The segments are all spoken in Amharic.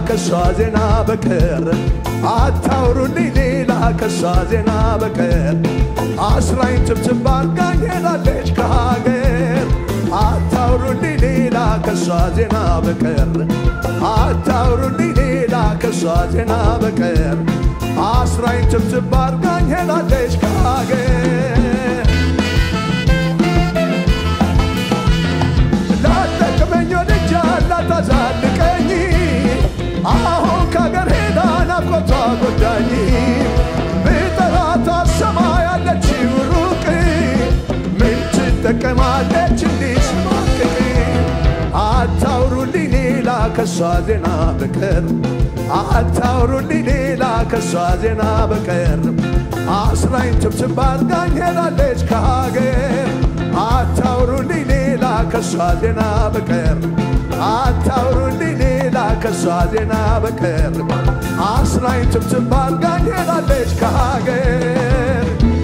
كسوا زنا بكر أتاورولي ليلا كسوا زنا بكر أسرائيل تبتبار كاينا ليش كهاجر أتاورولي ليلا كسوا زنا بكر أتاورولي ليلا كسوا زنا بكر أسرائيل تبتبار كاينا ليش كهاجر لا تزالكني አሁን ከገር ሄዳ ናፍቆቷ ጎዳኝ በጠራት ሰማይ ያለችው ሩቅ ምን ትጠቀማለች እንዲስማቅቅ አታውሩልኝ ሌላ ከሷ ዜና በቀር አታውሩልኝ ሌላ ከሷ ዜና በቀር አስራኝ ትብትብ አድርጋኝ ሄዳለች ከሀገር አታውሩልኝ ሌላ ከሷ ዜና በቀር አታውሩልኝ ሌላ ከሷ ዜና በቀር አስራኝ ትብትብ አድርጋኝ ሄዳለች ከሀገር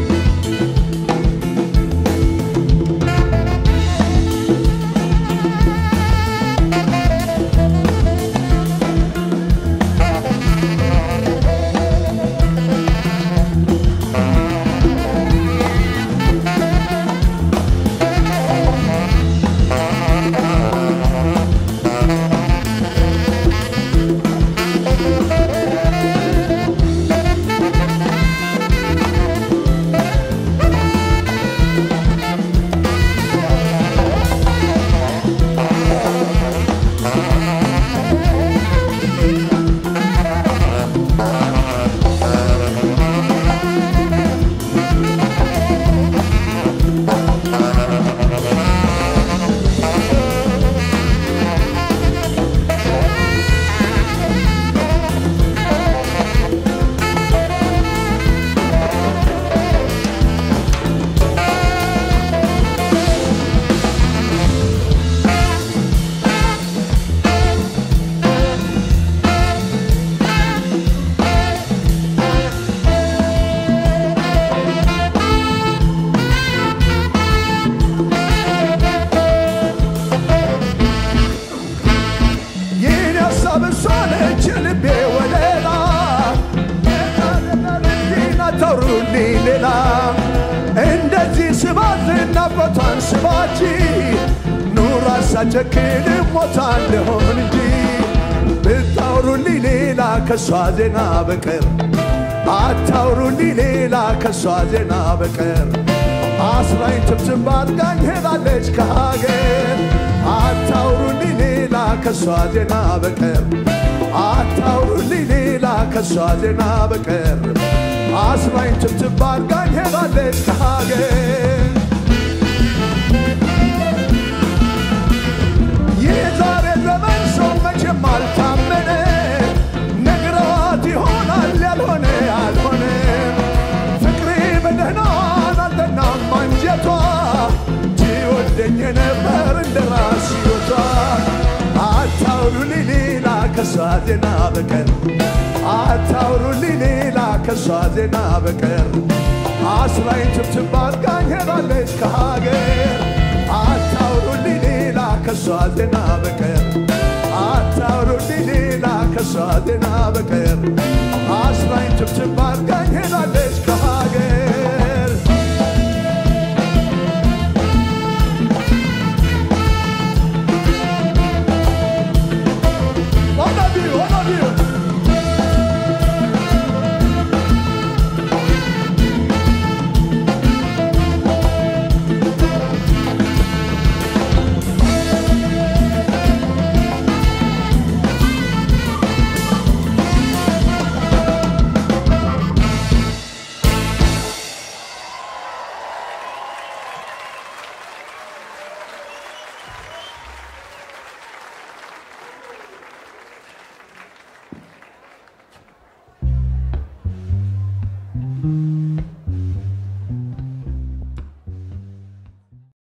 ቸክን ሞታን ለሆን እንጂ ብታውሩልኝ ሌላ ከሷ ዜና በቀር አታውሩልኝ ሌላ ከሷ ዜና በቀር አስራኝ ትብትብ አድርጋኝ ሄዳለች ከሀገር አታውሩልኝ ሌላ ከሷ ዜና በቀር አታውሩልኝ ሌላ ከሷ ዜና በቀር አስራኝ ትብትብ አድርጋኝ ሄዳለች ከሀገር የዛሬ ዘመን ሰው መቼም አልታመነ ነግረዋት ይሆናል ያልሆነ ያልሆነ ፍቅሬ በደህናን አልተናም አንጀቷ ትወደኝ ነበር እንደራስ ሕይወቷ አታውሩልኝ ሌላ ከሷ ዜና በቀር አታውሩልኝ ሌላ ከሷ ዜና በቀር አስራኝ ትብትብ አድርጋኝ ሄዳለች ከሀገር አታውሩልኝ ሌላ ከሷ ዜና በቀር አታውሩልኝ ሌላ ከሷ ዜና በቀር አስራኝ ትብትብ አድርጋኝ